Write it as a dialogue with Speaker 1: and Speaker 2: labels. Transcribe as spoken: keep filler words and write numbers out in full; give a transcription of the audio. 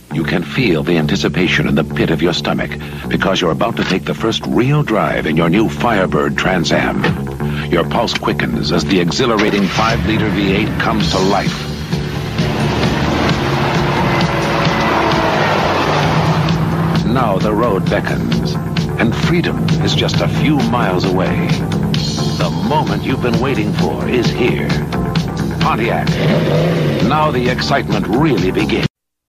Speaker 1: You can feel the anticipation in the pit of your stomach because you're about to take the first real drive in your new Firebird Trans Am. Your pulse quickens as the exhilarating five liter V eight comes to life. Now the road beckons, and freedom is just a few miles away. The moment you've been waiting for is here. Pontiac. Now the excitement really begins.